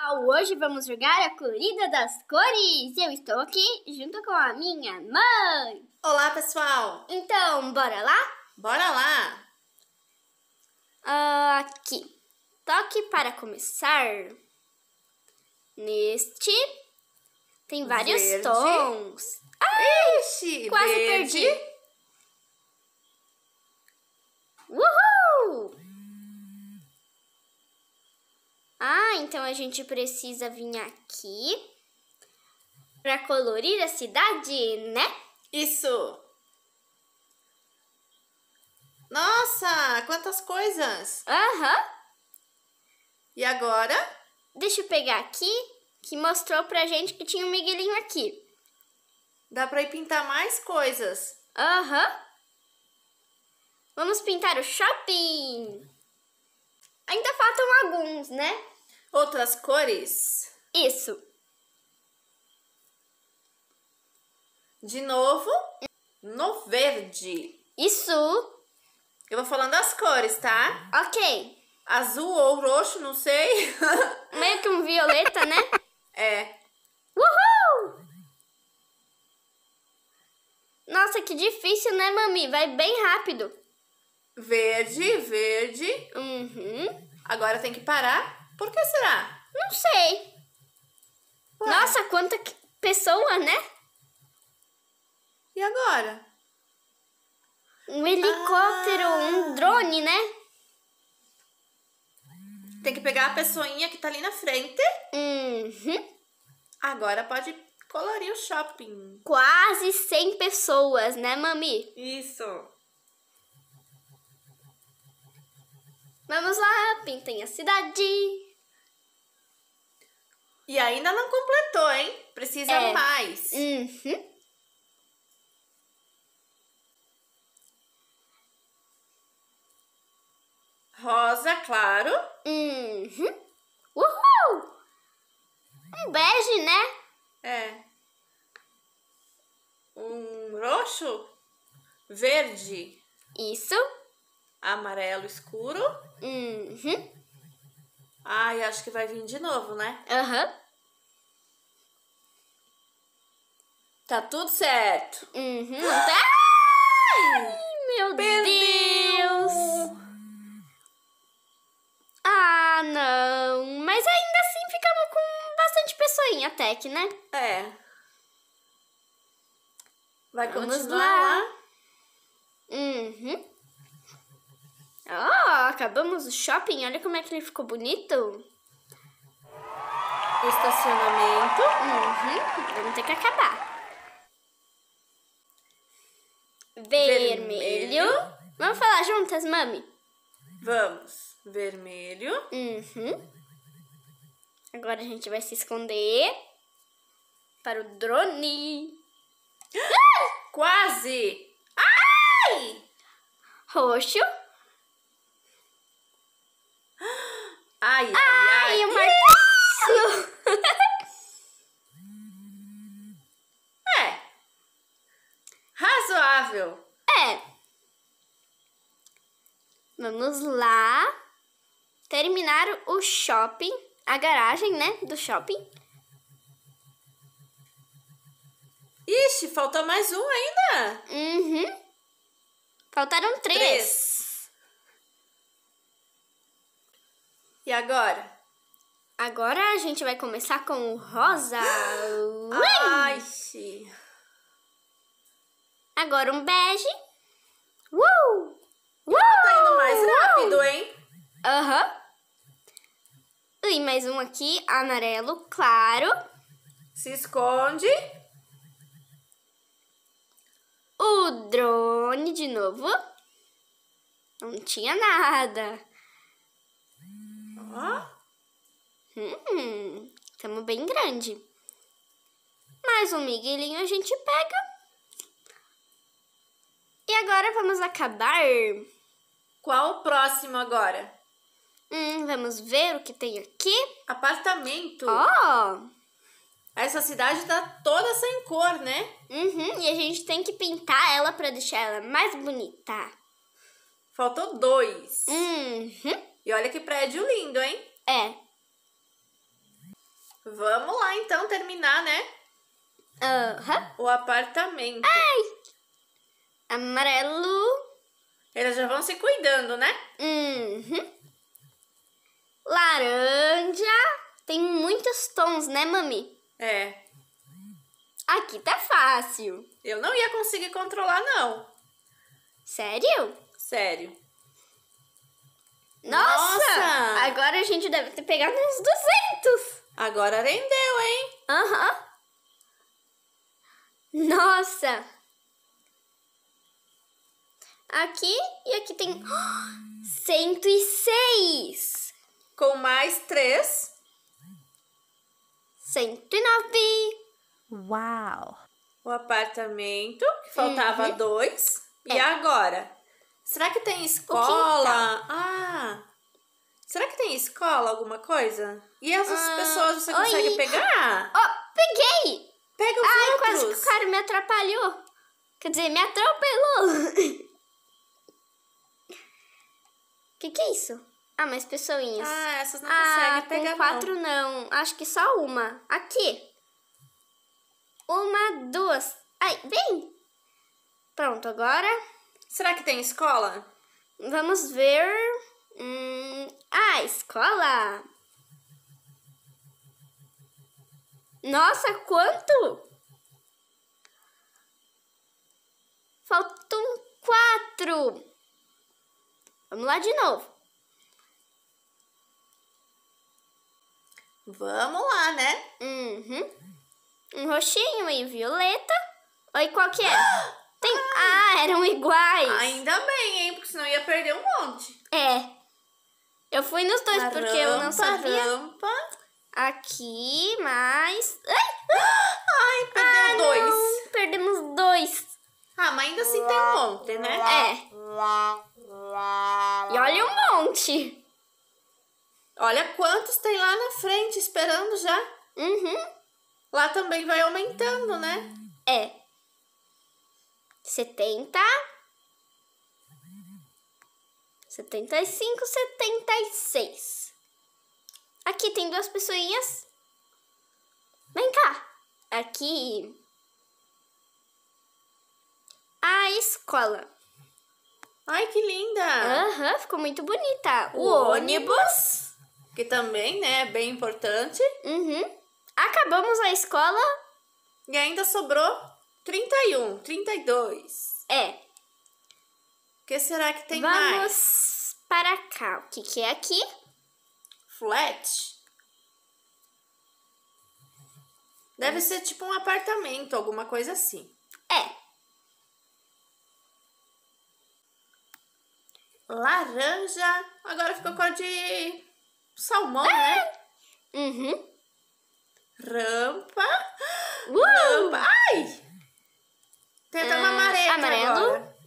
Hoje vamos jogar a Corrida das Cores. Eu estou aqui junto com a minha mãe. Olá, pessoal! Então, bora lá? Bora lá! Aqui. Toque para começar. Neste tem vários Verde. tons. Ixi, Quase verde. perdi. Uhul! Então a gente precisa vir aqui para colorir a cidade, né? Isso! Nossa, quantas coisas! Aham. E agora? Deixa eu pegar aqui, que mostrou pra gente que tinha um miguelinho aqui. Dá pra ir pintar mais coisas. Aham. Vamos pintar o shopping. Ainda faltam alguns, né? Outras cores. Isso. De novo, no verde. Isso. Eu vou falando as cores, tá? Ok. Azul ou roxo, não sei. Meio que um violeta, né? É. Uhul! Nossa, que difícil, né, mami? Vai bem rápido. Verde, verde. Uhum. Agora tem que parar. Por que será? Não sei. Ué. Nossa, quanta pessoa, né? E agora? Um helicóptero, um drone, né? Tem que pegar a pessoinha que tá ali na frente. Uhum. Agora pode colorir o shopping. Quase 100 pessoas, né, mami? Isso. Vamos lá, pintem a cidade. E ainda não completou, hein? Precisa mais. Uhum. Rosa, claro. Uhum. Uhul! Um bege, né? É. Um roxo. Verde. Isso. Amarelo escuro. Uhum. Ai, acho que vai vir de novo, né? Aham. Tá tudo certo. Uhum. Tá? Ai, meu Deus! Não. Mas ainda assim ficamos com bastante pessoinha até que, né? É. Vai Vamos continuar lá? Uhum. Acabamos o shopping. Olha como é que ele ficou bonito. Estacionamento. Uhum. Vamos ter que acabar. Vermelho. Vamos falar juntas, mami? Vamos. Vermelho. Uhum. Agora a gente vai se esconder para o drone. Quase. Ai! Roxo. Ai, ai, Ai, ai. o martelo. É. Razoável. Vamos lá. Terminar o shopping. A garagem, né? Do shopping. Ixi, faltou mais um ainda. Uhum. Faltaram 3. E agora? Agora a gente vai começar com o rosa. Ai, xi. Agora um bege. Tá indo mais rápido, hein? Aham. E mais um aqui, amarelo, claro. Se esconde. O drone de novo. Não tinha nada. Ó. Estamos bem grande. Mais um miguelinho a gente pega. E agora vamos acabar. Qual o próximo agora? Vamos ver o que tem aqui. Apartamento. Essa cidade tá toda sem cor, né? E a gente tem que pintar ela para deixar ela mais bonita. Faltou 2. Uhum. E olha que prédio lindo, hein? É. Vamos lá, então, terminar, né? Aham. O apartamento. Amarelo. Eles já vão se cuidando, né? Uhum. Laranja. Tem muitos tons, né, mami? É. Aqui tá fácil. Eu não ia conseguir controlar, não. Sério? Sério. Nossa! Agora a gente deve ter pegado uns 200. Agora rendeu, hein? Aham. Nossa! Aqui e aqui tem 106. Com mais 3. 109. Uau! O apartamento, que faltava 2. E agora? Será que tem escola? Será que tem escola, alguma coisa? E essas pessoas você consegue oi. pegar? Ó, peguei! Pega os Ai, outros. quase que o cara me atrapalhou. Quer dizer, me atropelou. Que é isso? Ah, mais pessoinhas. Ah, essas não conseguem pegar, com 4 não. Acho que só uma. Aqui. 1, 2. Ai, vem. Pronto, agora Será que tem escola? vamos ver. Escola. Nossa, quanto? Faltam 4. Vamos lá de novo. Vamos lá, né? Um roxinho e violeta. Oi, qual que é? Tem... eram iguais. Ainda bem, hein? Porque senão ia perder um monte. É. Eu fui nos dois porque eu não sabia. Rampa. Aqui, mais... Ai, perdeu 2. Não, perdemos 2. Mas ainda assim tem um monte, né? É. E olha um monte. Olha quantos tem lá na frente esperando já. Lá também vai aumentando, né? É. 70. 75, 76. Aqui tem 2 pessoinhas. Vem cá. Aqui. A escola. Ai, que linda. Aham, ficou muito bonita. O ônibus, que também, né, é bem importante. Acabamos a escola. E ainda sobrou 31, 32. É. O que será que tem Vamos mais? para cá. O que é aqui? Flat. Deve ser tipo um apartamento, alguma coisa assim. É. Laranja. Agora ficou cor de salmão, né? Rampa. Rampa. Ai! Tem até uma amarela amarelo. agora.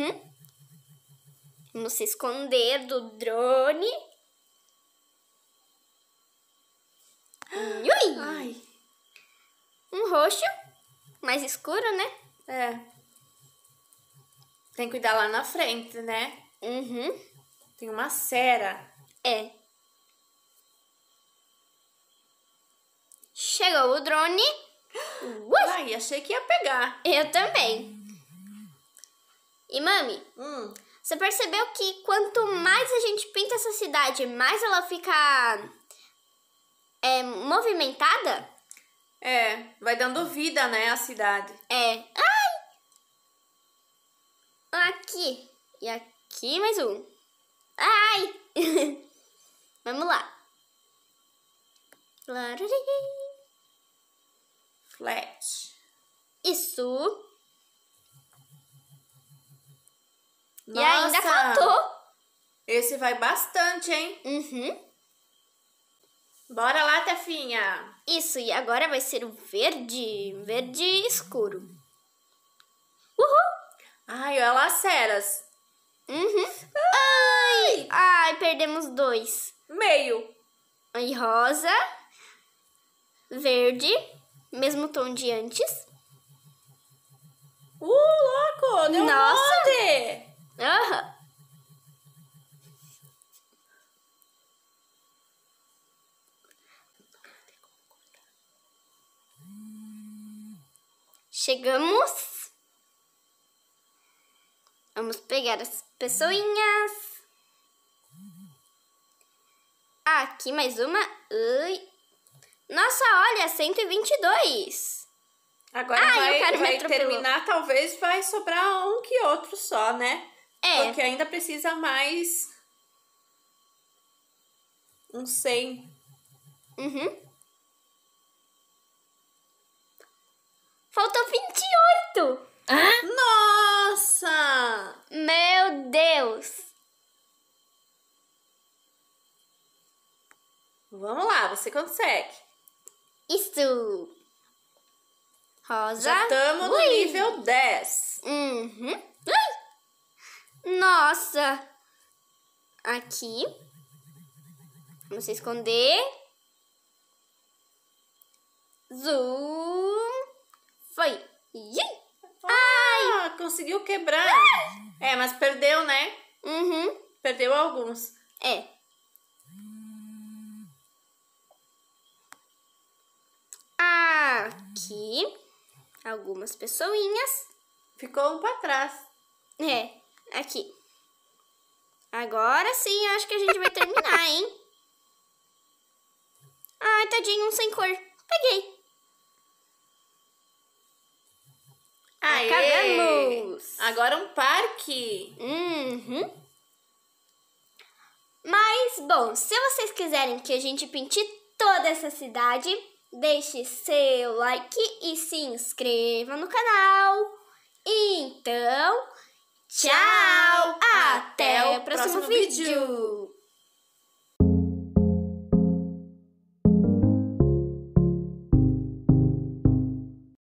Vamos se esconder do drone. Ui! Ai. Um roxo. Mais escuro, né? É. Tem que cuidar lá na frente, né? Tem uma cera. É. Chegou o drone. Ai, achei que ia pegar. Eu também. E, mami, você percebeu que quanto mais a gente pinta essa cidade, mais ela fica movimentada? É, vai dando vida, né, a cidade. É. Ai! Aqui. E aqui mais um. Ai! Vamos lá. Flat. Isso. Nossa, E ainda faltou. Esse vai bastante, hein? Bora lá, Tefinha. Isso, e agora vai ser o verde. Verde escuro. Uhul! Ai, olha lá, ceras. Ai, perdemos 2. Meio. E rosa. Verde. Mesmo tom de antes. Louco! Deu Nossa. um monte! Aham. Chegamos. Vamos pegar as pessoinhas. Aqui mais uma. Ui. Nossa, olha, 122. Agora vai terminar, talvez vai sobrar um que outro só, né? Porque ainda precisa mais uns 100. Faltou 28. Nossa! Meu Deus. Vamos lá, você consegue. Isso. Rosa. Já estamos no nível 10. Ui. Nossa. Aqui. Vamos esconder. Zoom. Foi. Ah, conseguiu quebrar. Mas perdeu, né? Perdeu alguns. Aqui. Algumas pessoinhas. Ficou um pra trás. Aqui. Agora sim, acho que a gente vai terminar, hein? Ai, tadinho, um sem cor. Peguei. Acabamos. Agora um parque. Mas, bom, se vocês quiserem que a gente pinte toda essa cidade, deixe seu like e se inscreva no canal. Então, tchau! Até o próximo vídeo.